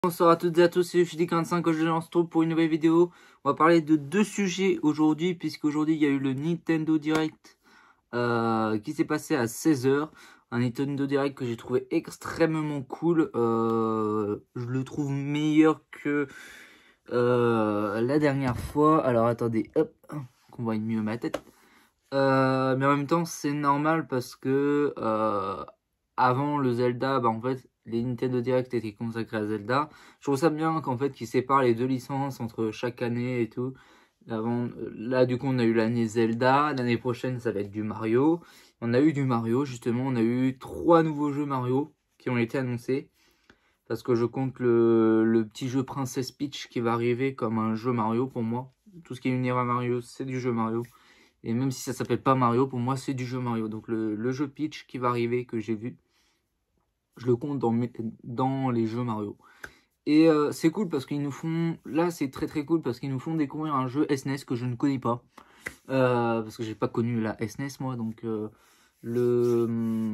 Bonsoir à toutes et à tous, c'est Fidi45, je lance trop pour une nouvelle vidéo. On va parler de deux sujets aujourd'hui, puisqu'aujourd'hui il y a eu le Nintendo Direct qui s'est passé à 16 h. Un Nintendo Direct que j'ai trouvé extrêmement cool. Je le trouve meilleur que la dernière fois. Alors attendez, hop, qu'on voit mieux ma tête. Mais en même temps c'est normal parce que avant le Zelda, bah en fait les Nintendo Direct étaient consacrés à Zelda. Je trouve ça bien qu'en fait qu'ils séparent les deux licences entre chaque année et tout. Avant, là du coup on a eu l'année Zelda, l'année prochaine ça va être du Mario. On a eu du Mario justement, on a eu 3 nouveaux jeux Mario qui ont été annoncés. Parce que je compte le petit jeu Princess Peach qui va arriver comme un jeu Mario pour moi. Tout ce qui est univers Mario, c'est du jeu Mario. Et même si ça s'appelle pas Mario, pour moi c'est du jeu Mario. Donc le jeu Peach qui va arriver, que j'ai vu, je le compte dans les jeux Mario. Et c'est cool parce qu'ils nous font... Là c'est très très cool parce qu'ils nous font découvrir un jeu SNES que je ne connais pas. Parce que j'ai pas connu la SNES moi. Donc le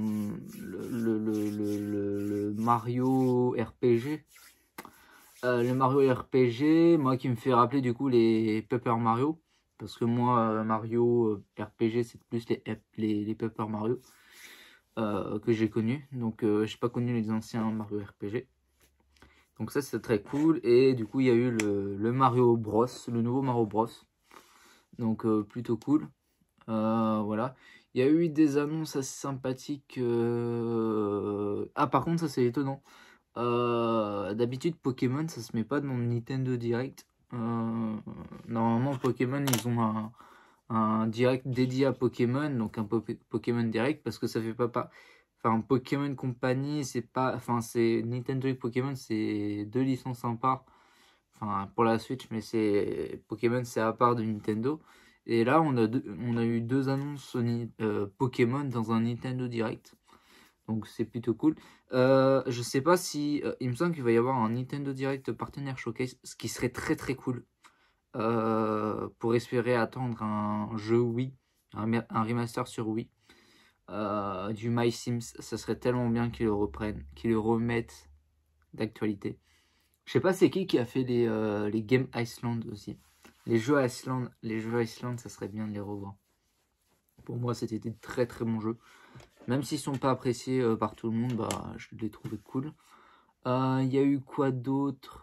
Mario RPG. Le Mario RPG, moi qui me fait rappeler du coup les Paper Mario. Parce que moi, Mario RPG, c'est plus les Paper Mario que j'ai connus. Donc, j'ai pas connu les anciens Mario RPG. Donc ça, c'est très cool. Et du coup, il y a eu le Mario Bros, le nouveau Mario Bros. Donc, plutôt cool. Voilà. Il y a eu des annonces assez sympathiques. Ah, par contre, ça, c'est étonnant. D'habitude, Pokémon, ça se met pas dans le Nintendo Direct. Normalement, Pokémon, ils ont un direct dédié à Pokémon, donc un Pokémon Direct, parce que ça fait pas. Enfin, Pokémon Company, c'est pas. Enfin, c'est Nintendo et Pokémon, c'est deux licences à part. Enfin, pour la Switch, mais c'est Pokémon, c'est à part de Nintendo. Et là, on a eu deux annonces Pokémon dans un Nintendo Direct. Donc c'est plutôt cool. Je sais pas si... il me semble qu'il va y avoir un Nintendo Direct partenaire showcase, ce qui serait très très cool. Pour espérer attendre un jeu Wii, un remaster sur Wii. Du My Sims, ça serait tellement bien qu'ils le reprennent, qu'ils le remettent d'actualité. Je sais pas c'est qui a fait les Game Iceland aussi. Les jeux Iceland, ça serait bien de les revoir. Pour moi, c'était des très très bons jeux. Même s'ils sont pas appréciés par tout le monde, bah, je les trouvais cool. Il y a eu quoi d'autre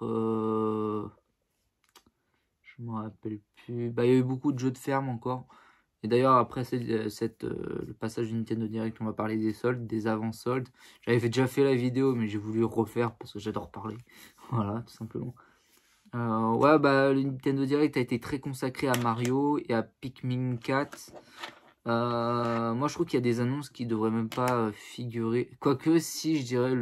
je me rappelle plus. Bah, il y a eu beaucoup de jeux de ferme encore. Et d'ailleurs, après le passage du Nintendo Direct, on va parler des soldes, des avant-soldes. J'avais déjà fait la vidéo, mais j'ai voulu refaire parce que j'adore parler. Voilà, tout simplement. Ouais, bah, le Nintendo Direct a été très consacré à Mario et à Pikmin 4. Moi, je trouve qu'il y a des annonces qui devraient même pas figurer. Quoique, si, je dirais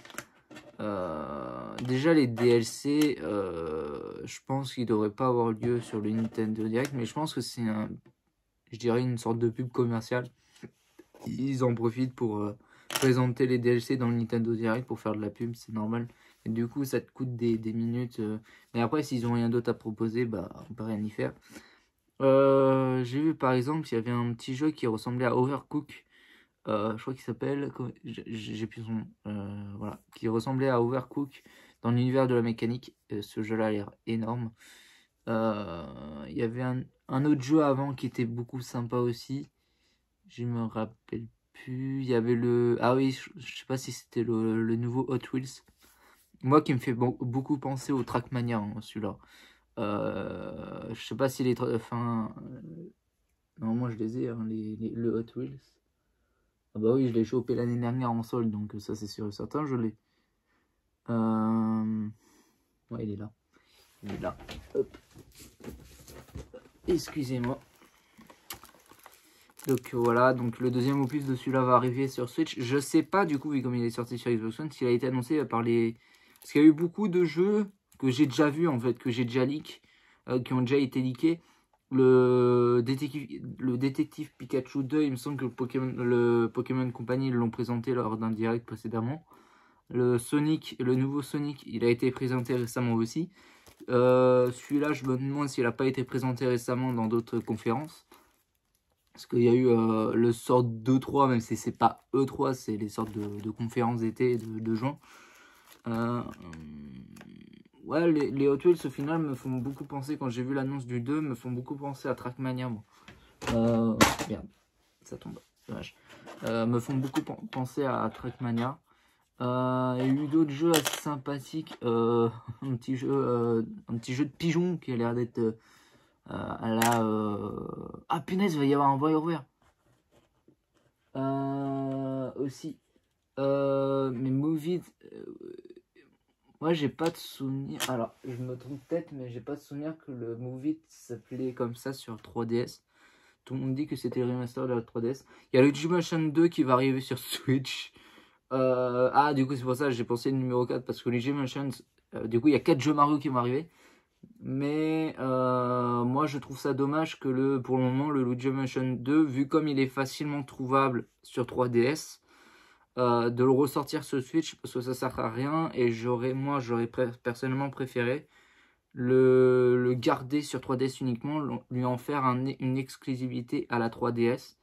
déjà les DLC, je pense qu'ils devraient pas avoir lieu sur le Nintendo Direct, mais je pense que c'est je dirais une sorte de pub commerciale. Ils en profitent pour présenter les DLC dans le Nintendo Direct pour faire de la pub, c'est normal. Et du coup, ça te coûte des minutes. Mais après, s'ils ont rien d'autre à proposer, bah, on peut rien y faire. J'ai vu par exemple, il y avait un petit jeu qui ressemblait à Overcook. Je crois qu'il s'appelle, j'ai plus son nom, voilà, qui ressemblait à Overcook dans l'univers de la mécanique. Ce jeu-là a l'air énorme. Il y avait un autre jeu avant qui était beaucoup sympa aussi. Je me rappelle plus. Il y avait ah oui, je sais pas si c'était le nouveau Hot Wheels. Moi qui me fait beaucoup penser au Trackmania, hein, celui-là. Je sais pas si enfin, normalement je les ai, hein, le Hot Wheels. Ah bah oui, je l'ai chopé l'année dernière en solde, donc ça c'est sûr et certain, je l'ai. Ouais, il est là. Il est là. Hop. Excusez-moi. Donc voilà, donc le deuxième opus de celui-là va arriver sur Switch. Je sais pas du coup, vu comme il est sorti sur Xbox One, s'il a été annoncé par les... Parce qu'il y a eu beaucoup de jeux que j'ai déjà vus en fait, que j'ai déjà leak, qui ont déjà été leakés. Le détective Pikachu 2, il me semble que le Pokémon Company l'ont présenté lors d'un direct précédemment. Le nouveau Sonic, il a été présenté récemment aussi. Celui-là, je me demande s'il n'a pas été présenté récemment dans d'autres conférences. Parce qu'il y a eu le sort d'E3, même si c'est pas E3, c'est les sortes de conférences d'été de juin. Ouais, les Hot Wheels au final me font beaucoup penser, quand j'ai vu l'annonce du 2, me font beaucoup penser à Trackmania, moi. Merde, ça tombe, dommage. Me font beaucoup penser à Trackmania. Il y a eu d'autres jeux assez sympathiques. Un petit jeu de pigeon qui a l'air d'être à la... Ah punaise, il va y avoir un WarioWare. Aussi. Mais Movie... Moi, j'ai pas de souvenir. Alors, je me trompe peut-être, mais j'ai pas de souvenir que le Movie s'appelait comme ça sur 3DS. Tout le monde dit que c'était le remaster de la 3DS. Il y a le Dimension 2 qui va arriver sur Switch. Ah, du coup, c'est pour ça que j'ai pensé le numéro 4. Parce que les Dimensions, du coup, il y a 4 jeux Mario qui vont arriver. Mais moi, je trouve ça dommage que pour le moment, le Luigi Mansion 2, vu comme il est facilement trouvable sur 3DS, de le ressortir sur Switch, parce que ça sert à rien. Et j'aurais personnellement préféré le garder sur 3DS uniquement, lui en faire une exclusivité à la 3DS.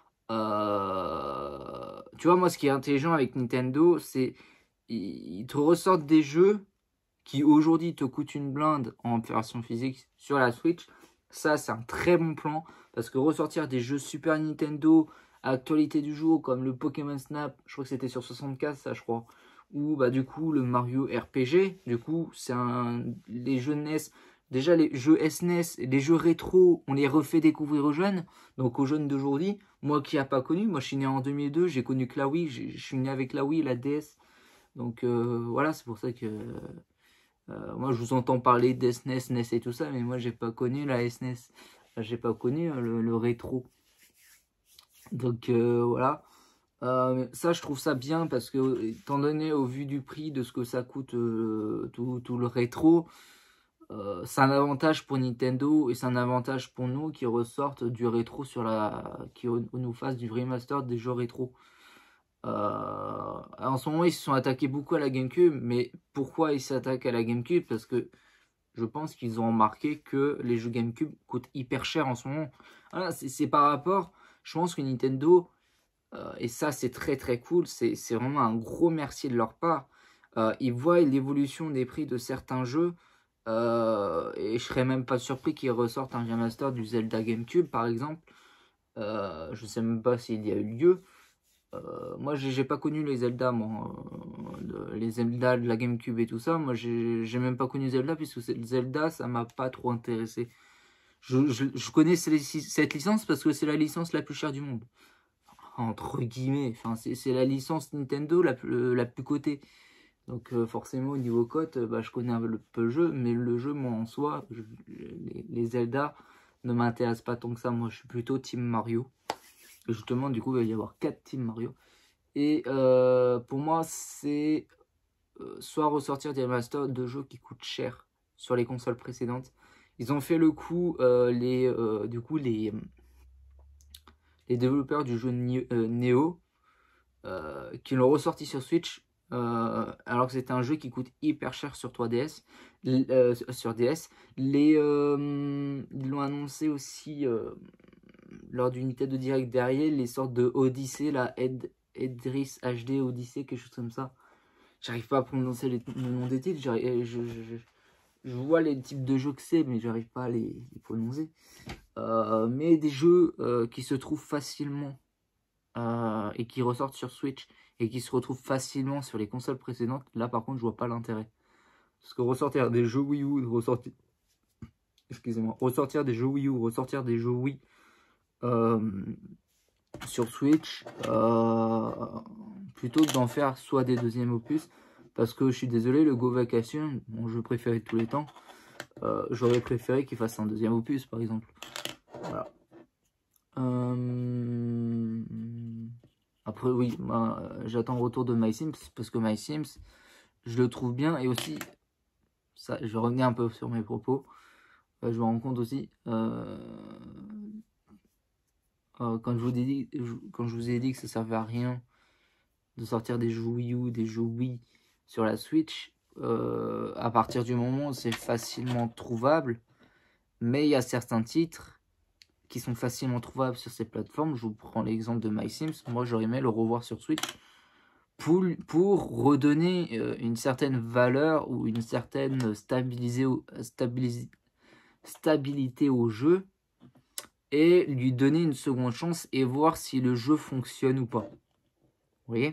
Tu vois, moi, ce qui est intelligent avec Nintendo, c'est ils te ressortent des jeux qui aujourd'hui te coûtent une blinde en version physique sur la Switch. Ça, c'est un très bon plan, parce que ressortir des jeux Super Nintendo à actualité du jour, comme le Pokémon Snap, je crois que c'était sur 64, ça, je crois, ou bah du coup le Mario RPG, du coup, c'est les jeux NES. Déjà, les jeux SNES, les jeux rétro, on les refait découvrir aux jeunes. Donc aux jeunes d'aujourd'hui, moi qui n'ai pas connu, moi je suis né en 2002, j'ai connu que la Wii, je suis né avec la Wii, la DS. Donc voilà, c'est pour ça que moi je vous entends parler d'SNES, NES et tout ça, mais moi j'ai pas connu la SNES. J'ai pas connu le rétro. Donc voilà. Ça je trouve ça bien parce que, étant donné au vu du prix de ce que ça coûte tout le rétro, c'est un avantage pour Nintendo et c'est un avantage pour nous qui ressortent du rétro qui nous fassent du remaster des jeux rétro. En ce moment ils se sont attaqués beaucoup à la GameCube, mais pourquoi ils s'attaquent à la GameCube? Parce que je pense qu'ils ont remarqué que les jeux GameCube coûtent hyper cher en ce moment. Voilà, c'est par rapport, je pense que Nintendo, et ça c'est très très cool, c'est vraiment un gros merci de leur part. Ils voient l'évolution des prix de certains jeux, et je serais même pas surpris qu'ils ressortent un remaster du Zelda GameCube par exemple. Je sais même pas s'il y a eu lieu. Moi j'ai pas connu les Zelda, moi, les Zelda de la GameCube et tout ça. Moi j'ai même pas connu Zelda, puisque Zelda ça m'a pas trop intéressé. Je connais cette licence parce que c'est la licence la plus chère du monde, entre guillemets. Enfin, c'est la licence Nintendo la plus cotée. Donc forcément au niveau cote, bah, je connais un peu le jeu, mais le jeu moi en soi, les Zelda ne m'intéressent pas tant que ça. Moi je suis plutôt Team Mario. Et justement du coup il va y avoir 4 Team Mario. Et pour moi c'est soit ressortir des remasters de jeux qui coûtent cher sur les consoles précédentes. Ils ont fait le coup, du coup les développeurs du jeu Neo, qui l'ont ressorti sur Switch, alors que c'était un jeu qui coûte hyper cher sur 3DS, sur DS. Ils l'ont annoncé aussi lors du Nintendo Direct derrière, les sortes de Odyssey, la Edris HD Odyssey, quelque chose comme ça. J'arrive pas à prononcer le nom des titres, je vois les types de jeux que c'est, mais j'arrive pas à les prononcer. Mais des jeux qui se trouvent facilement et qui ressortent sur Switch et qui se retrouvent facilement sur les consoles précédentes, là par contre je vois pas l'intérêt. Parce que ressortir des jeux Wii U, ressortir des jeux Wii U, ressortir des jeux Wii sur Switch, plutôt que d'en faire soit des deuxièmes opus, parce que je suis désolé, le Go Vacation, mon jeu préféré de tous les temps, j'aurais préféré qu'il fasse un deuxième opus par exemple. Voilà. Après oui, j'attends le retour de MySims, parce que MySims, je le trouve bien, et aussi, ça, je vais revenir un peu sur mes propos, je me rends compte aussi, quand je vous ai dit que ça servait à rien de sortir des jeux Wii U, des jeux Wii sur la Switch, à partir du moment où c'est facilement trouvable, mais il y a certains titres qui sont facilement trouvables sur ces plateformes. Je vous prends l'exemple de MySims. Moi j'aurais aimé le revoir sur Switch, pour redonner une certaine valeur ou une certaine stabilité au jeu et lui donner une seconde chance et voir si le jeu fonctionne ou pas. Vous voyez,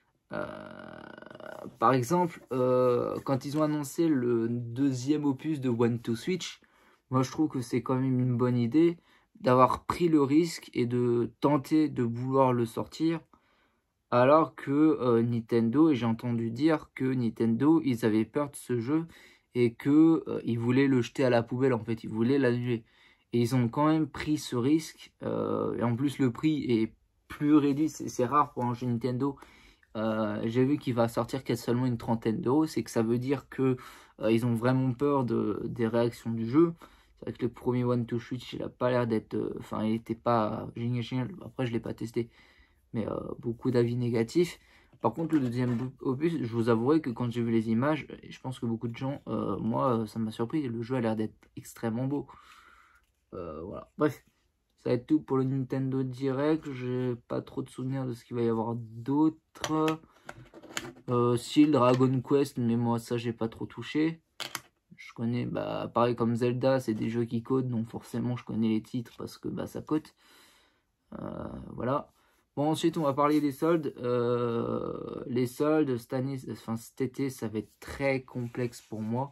par exemple, quand ils ont annoncé le deuxième opus de One to Switch, moi je trouve que c'est quand même une bonne idée d'avoir pris le risque et de tenter de vouloir le sortir, alors que Nintendo, et j'ai entendu dire que Nintendo, ils avaient peur de ce jeu et que ils voulaient le jeter à la poubelle, en fait, ils voulaient l'annuler. Et ils ont quand même pris ce risque, et en plus le prix est plus réduit, c'est rare pour un jeu Nintendo. J'ai vu qu'il va sortir qu'à seulement une trentaine d'euros, c'est que ça veut dire que ils ont vraiment peur des réactions du jeu. C'est vrai que le premier One to Switch, il a pas l'air d'être, enfin, il était pas génial. Après, je l'ai pas testé, mais beaucoup d'avis négatifs. Par contre, le deuxième opus, je vous avouerai que quand j'ai vu les images, je pense que beaucoup de gens, moi, ça m'a surpris. Le jeu a l'air d'être extrêmement beau. Voilà. Bref, ça va être tout pour le Nintendo Direct. J'ai pas trop de souvenirs de ce qu'il va y avoir d'autre. Si le Dragon Quest, mais moi ça j'ai pas trop touché. Je connais, bah pareil comme Zelda, c'est des jeux qui codent, donc forcément je connais les titres parce que bah ça cote. Voilà. Bon, ensuite on va parler des soldes. Les soldes cette année, enfin cet été, ça va être très complexe pour moi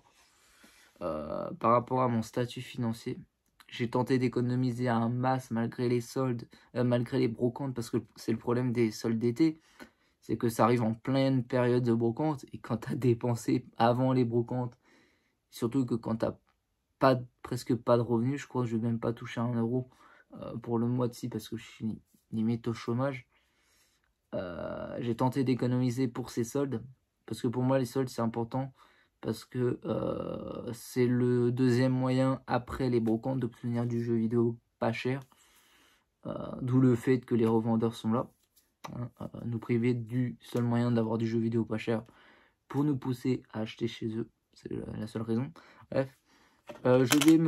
par rapport à mon statut financier. J'ai tenté d'économiser un masse malgré les soldes, malgré les brocantes, parce que c'est le problème des soldes d'été. C'est que ça arrive en pleine période de brocante, et quand tu as dépensé avant les brocantes, surtout que quand tu n'as presque pas de revenus, je crois que je vais même pas toucher 1 € pour le mois de ci parce que je suis limite au chômage. J'ai tenté d'économiser pour ces soldes, parce que pour moi les soldes c'est important, parce que c'est le deuxième moyen après les brocantes d'obtenir du jeu vidéo pas cher, d'où le fait que les revendeurs sont là. Nous priver du seul moyen d'avoir du jeu vidéo pas cher pour nous pousser à acheter chez eux. C'est la seule raison. Bref, je vais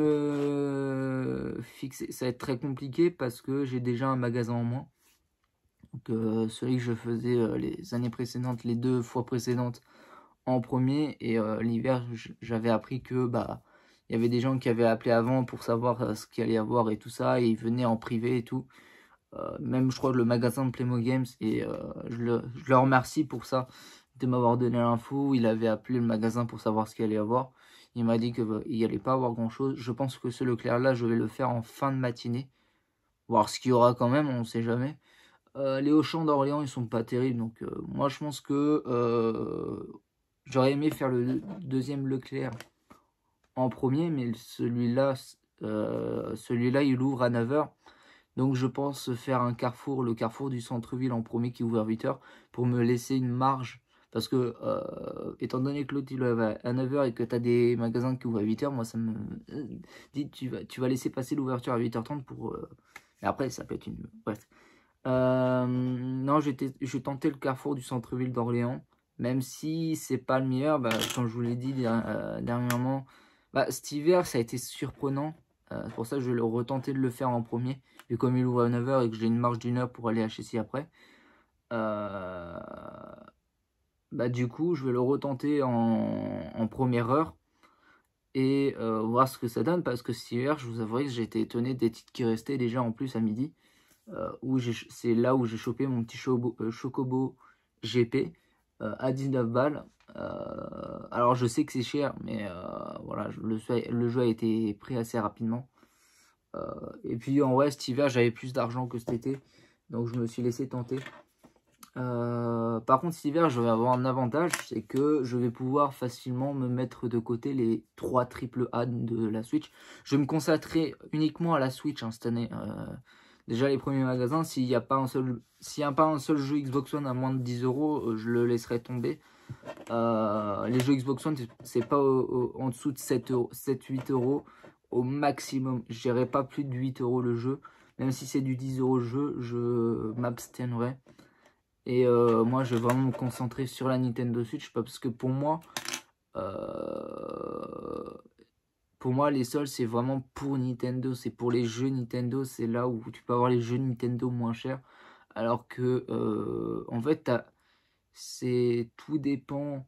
me fixer. Ça va être très compliqué parce que j'ai déjà un magasin en moins. Donc, celui que je faisais les années précédentes, les 2 fois précédentes en premier. Et l'hiver, j'avais appris que bah il y avait des gens qui avaient appelé avant pour savoir ce qu'il allait y avoir et tout ça. Et ils venaient en privé et tout. Même je crois que le magasin de Playmo Games, et je le remercie pour ça, de m'avoir donné l'info. Il avait appelé le magasin pour savoir ce qu'il allait y avoir. Il m'a dit qu'il n'y allait pas avoir grand chose. Je pense que ce Leclerc là je vais le faire en fin de matinée, voir ce qu'il y aura quand même, on sait jamais. Les Auchan d'Orléans ils sont pas terribles, donc moi je pense que j'aurais aimé faire le deuxième Leclerc en premier, mais celui-là il ouvre à 9h. Donc je pense faire un carrefour, le carrefour du centre-ville en premier qui ouvre à 8h pour me laisser une marge. Parce que étant donné que l'autre il ouvre à 9h et que tu as des magasins qui ouvrent à 8h, moi ça me dit tu vas laisser passer l'ouverture à 8h30 pour... Et après ça peut être une... Bref. Non, j'ai tenté le carrefour du centre-ville d'Orléans. Même si c'est pas le meilleur, bah, comme je vous l'ai dit dernièrement, bah, cet hiver ça a été surprenant. C'est pour ça que je vais retenter de le faire en premier. Et comme il ouvre à 9h et que j'ai une marge d'1 heure pour aller à HSI après, bah du coup je vais le retenter en première heure et voir ce que ça donne, parce que cet hiver je vous avouerai que j'ai été étonné des titres qui restaient déjà en plus à midi, c'est là où j'ai chopé mon petit Chocobo GP à 19 balles. Alors je sais que c'est cher, mais voilà, le jeu a été pris assez rapidement. Et puis en vrai, cet hiver, j'avais plus d'argent que cet été, donc je me suis laissé tenter. Par contre, cet hiver, je vais avoir un avantage, c'est que je vais pouvoir facilement me mettre de côté les 3 AAA de la Switch. Je vais me consacrer uniquement à la Switch cette année. Déjà, les premiers magasins, s'il n'y a pas un seul jeu Xbox One à moins de 10 €, je le laisserai tomber. Les jeux Xbox One, c'est pas en dessous de 7-8 € au maximum. Je n'irai pas plus de 8 € le jeu. Même si c'est du 10 € le jeu, je m'abstiendrai. Et moi, je vais vraiment me concentrer sur la Nintendo Switch, parce que pour moi, les soldes, c'est vraiment pour Nintendo. C'est pour les jeux Nintendo. C'est là où tu peux avoir les jeux Nintendo moins chers. Alors que, en fait, tout dépend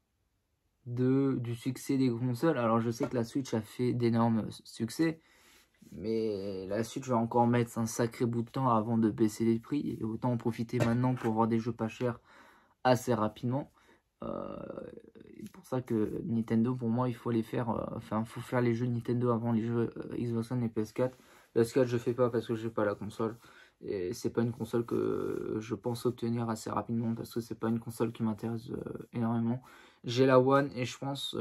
du succès des consoles. Alors je sais que la Switch a fait d'énormes succès, mais la Switch va encore mettre un sacré bout de temps avant de baisser les prix, et autant en profiter maintenant pour avoir des jeux pas chers assez rapidement. C'est pour ça que Nintendo, pour moi, il faut les faire, faut faire les jeux Nintendo avant les jeux Xbox One et PS4. PS4 je fais pas parce que j'ai pas la console, et c'est pas une console que je pense obtenir assez rapidement parce que c'est pas une console qui m'intéresse énormément. J'ai la One et je pense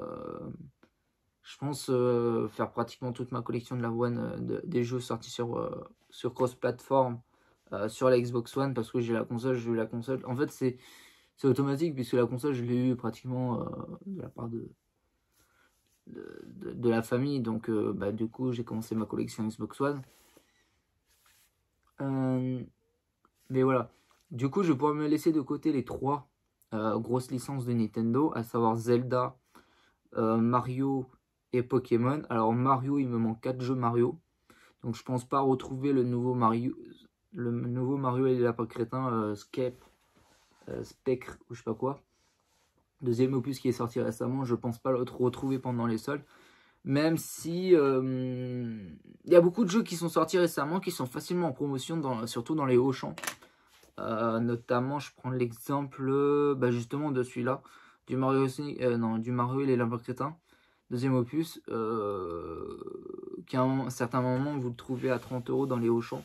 faire pratiquement toute ma collection de la One, des jeux sortis sur cross-platform sur la Xbox One, parce que j'ai la console, j'ai eu la console. En fait, c'est automatique puisque la console, je l'ai eu pratiquement de la part de la famille. Donc, du coup, j'ai commencé ma collection Xbox One. Mais voilà. Du coup, je vais pouvoir me laisser de côté les 3 grosses licences de Nintendo, à savoir Zelda, Mario et Pokémon. Alors Mario, il me manque 4 jeux Mario, donc je pense pas retrouver le nouveau Mario et les lapins crétins, Spectre ou je sais pas quoi, deuxième opus qui est sorti récemment. Je pense pas le retrouver pendant les soldes, même si il y a beaucoup de jeux qui sont sortis récemment qui sont facilement en promotion, surtout dans les Auchan. Notamment, je prends l'exemple justement de celui-là, du Mario et les lapins crétins, deuxième opus, qui à un certain moment vous le trouvez à 30 € dans les Auchan.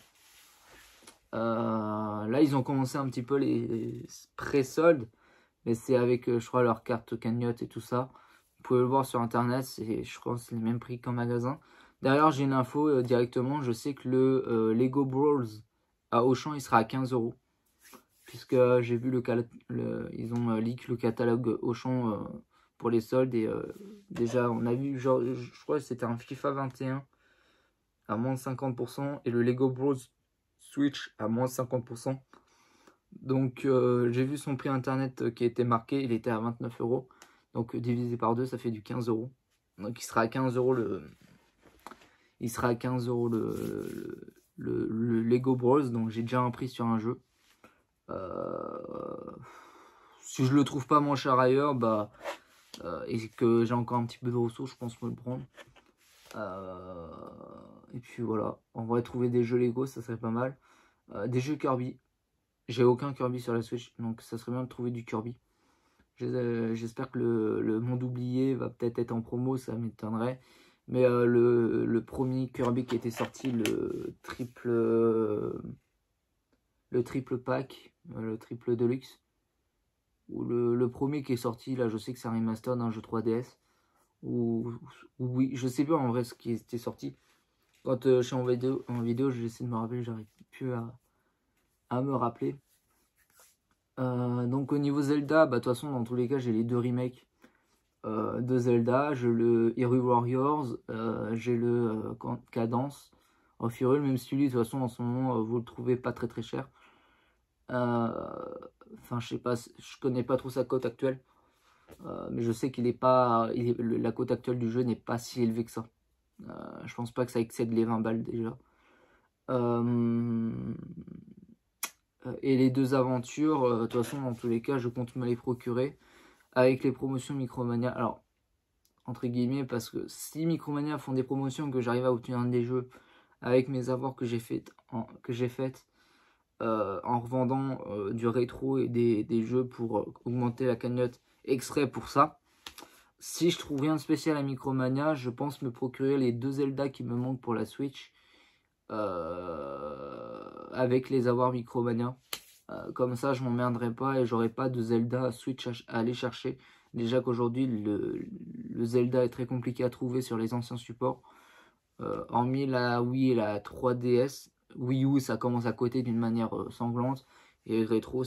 Là, ils ont commencé un petit peu les pré-soldes, mais c'est avec, je crois, leur carte cagnotte et tout ça. Vous pouvez le voir sur internet, je crois que c'est le même prix qu'en magasin. D'ailleurs, j'ai une info directement, je sais que le Lego Brawls à Auchan, il sera à 15 €. Puisque j'ai vu ils ont leak le catalogue Auchan pour les soldes, et déjà on a vu, genre, je crois que c'était un FIFA 21 à moins de 50% et le Lego Bros Switch à moins de 50%. Donc j'ai vu son prix internet qui était marqué, il était à 29 €. Donc divisé par 2, ça fait du 15 €. Donc il sera à 15 € le Lego Bros. Donc j'ai déjà un prix sur un jeu. Si je le trouve pas moins cher ailleurs, et que j'ai encore un petit peu de ressources, je pense me le prendre. Et puis voilà, on va trouver des jeux Lego, ça serait pas mal. Des jeux Kirby. J'ai aucun Kirby sur la Switch, donc ça serait bien de trouver du Kirby. J'espère que le monde oublié va peut-être être en promo, ça m'étonnerait. Mais le premier Kirby qui était sorti, le triple pack, le triple deluxe, ou le premier qui est sorti, là je sais que c'est un remaster d'un jeu 3DS, ou oui, je sais pas en vrai ce qui était sorti. Quand je suis en vidéo, j'essaie de me rappeler, j'arrive plus à me rappeler. Donc au niveau Zelda, de toute façon dans tous les cas j'ai les 2 remakes de Zelda. J'ai le Hyrule Warriors, j'ai le Cadence of Hyrule, même si lui de toute façon en ce moment vous le trouvez pas très cher. Enfin je sais pas, je connais pas trop sa cote actuelle, mais je sais qu'il est pas, la cote actuelle du jeu n'est pas si élevée que ça. Je pense pas que ça excède les 20 balles déjà. Et les 2 aventures, de toute façon dans tous les cas je compte me les procurer avec les promotions Micromania. Alors entre guillemets, parce que si Micromania font des promotions, que j'arrive à obtenir des jeux avec mes avoirs que j'ai faites en revendant du rétro et des jeux pour augmenter la cagnotte extrait pour ça. Si je trouve rien de spécial à Micromania, je pense me procurer les 2 Zelda qui me manquent pour la Switch avec les avoirs Micromania. Comme ça, je m'emmerderai pas et j'aurai pas de Zelda Switch à aller chercher. Déjà qu'aujourd'hui, le Zelda est très compliqué à trouver sur les anciens supports. Hormis la Wii et la 3DS, Wii U, ça commence à côté d'une manière sanglante. Et rétro,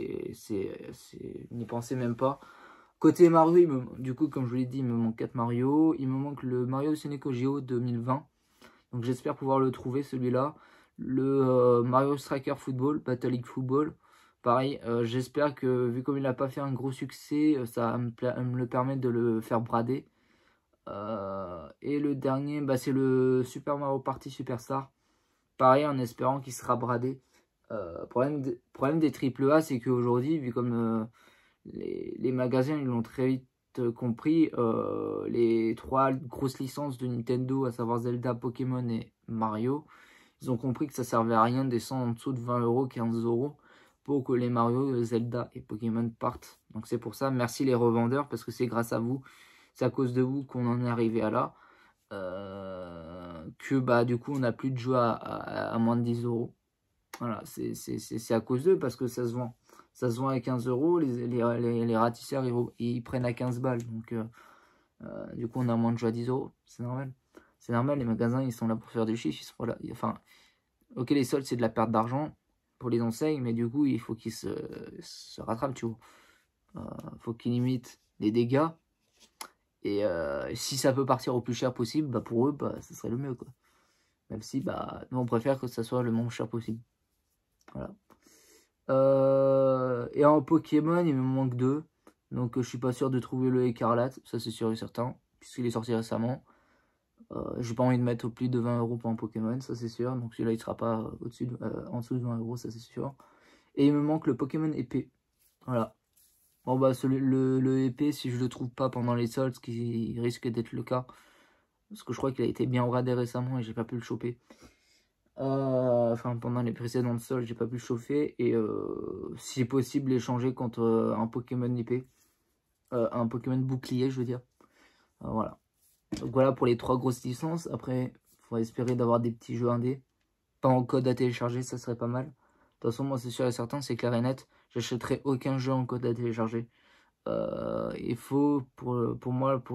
n'y pensez même pas. Côté Mario, du coup, comme je vous l'ai dit, il me manque 4 Mario. Il me manque le Mario Sonic Geo 2020. Donc j'espère pouvoir le trouver, celui-là. Le Mario Striker Football, Battle League Football. Pareil, j'espère que, vu comme il n'a pas fait un gros succès, ça va me le permettre de le faire brader. Et le dernier, c'est le Super Mario Party Superstar. Pareil, en espérant qu'il sera bradé. Problème des AAA, c'est qu'aujourd'hui, vu comme les magasins ils l'ont très vite compris, les 3 grosses licences de Nintendo, à savoir Zelda, Pokémon et Mario, ils ont compris que ça servait à rien de descendre en dessous de 20 €, 15 € pour que les Mario, Zelda et Pokémon partent. Donc c'est pour ça, merci les revendeurs, parce que c'est grâce à vous, c'est à cause de vous qu'on en est arrivé à là. Que bah du coup on n'a plus de jeux à moins de 10 €. Voilà, c'est à cause d'eux, parce que ça se vend. Ça se vend à 15 €, les ratisseurs ils prennent à 15 balles. Donc du coup on a moins de jeux à 10 €, c'est normal. C'est normal, les magasins ils sont là pour faire des chiffres, ils sont là. Enfin, ok, les soldes c'est de la perte d'argent pour les enseignes, mais du coup il faut qu'ils se rattrapent, tu vois. Faut qu'ils limitent les dégâts. Et si ça peut partir au plus cher possible, bah pour eux, bah, ce serait le mieux, quoi. Même si bah, nous on préfère que ça soit le moins cher possible. Voilà. Et en Pokémon, il me manque 2. Donc je suis pas sûr de trouver le écarlate, ça c'est sûr et certain, puisqu'il est sorti récemment. J'ai pas envie de mettre au plus de 20 € pour un Pokémon, ça c'est sûr. Donc celui-là il sera pas en dessous de 20 €, ça c'est sûr. Et il me manque le Pokémon épée. Voilà. Bon bah le épée, si je le trouve pas pendant les soldes, ce qui risque d'être le cas, parce que je crois qu'il a été bien radé récemment et j'ai pas pu le choper. Enfin pendant les précédentes soldes, j'ai pas pu le chauffer. Et si possible l'échanger contre un Pokémon épée. Un Pokémon bouclier, je veux dire. Voilà. Donc voilà pour les 3 grosses licences. Après, il faut espérer d'avoir des petits jeux indés. Pas en code à télécharger, ça serait pas mal. De toute façon, moi c'est sûr et certain, c'est clair et net. J'achèterai aucun jeu en code à télécharger. Il faut pour moi, pour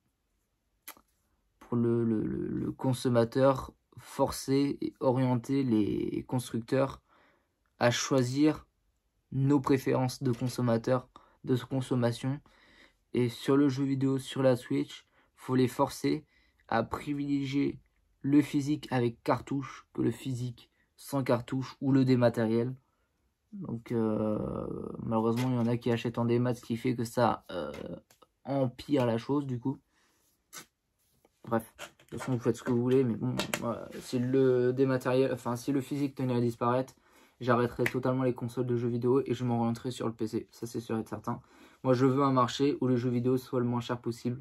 le consommateur, forcer et orienter les constructeurs à choisir nos préférences de consommateurs, de consommation. Et sur le jeu vidéo, sur la Switch, faut les forcer à privilégier le physique avec cartouche que le physique sans cartouche ou le dématériel. Donc malheureusement il y en a qui achètent en démat, ce qui fait que ça empire la chose du coup. Bref, de toute façon vous faites ce que vous voulez, mais bon, si le dématériel, enfin si le physique tenait à disparaître, j'arrêterai totalement les consoles de jeux vidéo et je m'orienterai sur le PC, ça c'est sûr et certain. Moi je veux un marché où les jeux vidéo soient le moins cher possible.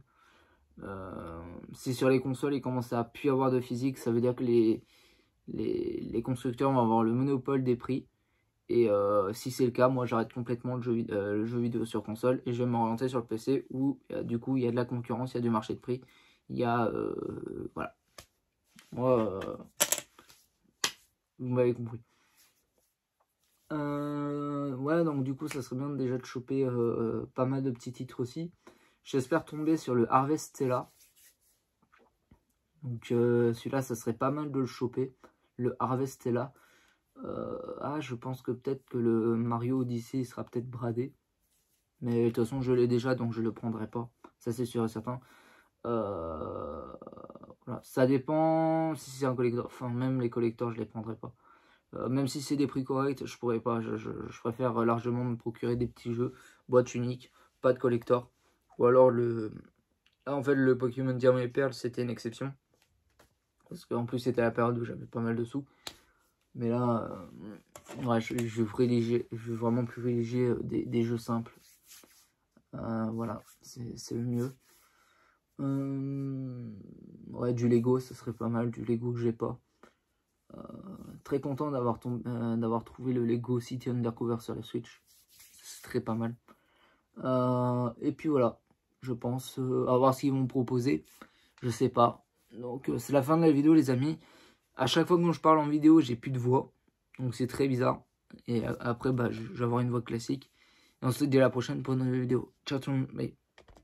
Si sur les consoles il commence à plus avoir de physique, ça veut dire que les constructeurs vont avoir le monopole des prix. Et si c'est le cas, moi j'arrête complètement le jeu vidéo sur console et je vais m'orienter sur le PC où du coup il y a de la concurrence, il y a du marché de prix, il y a voilà. Moi, vous m'avez compris. Ouais, donc du coup ça serait bien déjà de choper pas mal de petits titres aussi. J'espère tomber sur le Harvestella. Donc celui-là ça serait pas mal de le choper, le Harvestella. Je pense que peut-être que le Mario Odyssey sera peut-être bradé. Mais de toute façon, je l'ai déjà, donc je le prendrai pas. Ça, c'est sûr et certain. Voilà. Ça dépend si c'est un collector. Enfin, même les collectors, je les prendrai pas. Même si c'est des prix corrects, je pourrais pas. Je préfère largement me procurer des petits jeux, boîte unique, pas de collector. Ou alors Là, en fait, le Pokémon Diamant et Perle, c'était une exception. Parce qu'en plus, c'était la période où j'avais pas mal de sous. Mais là, ouais, je vais vraiment privilégier des jeux simples. Voilà, c'est le mieux. Ouais, du Lego, ça serait pas mal. Du Lego que j'ai pas. Très content d'avoir trouvé le Lego City Undercover sur la Switch. C'est très pas mal. Et puis voilà, je pense à voir ce qu'ils vont me proposer. Je sais pas. Donc c'est la fin de la vidéo, les amis. À chaque fois que je parle en vidéo, j'ai plus de voix. Donc c'est très bizarre. Et après, bah, je vais avoir une voix classique. Et on se dit à la prochaine pour une nouvelle vidéo. Ciao tout le monde. Bye.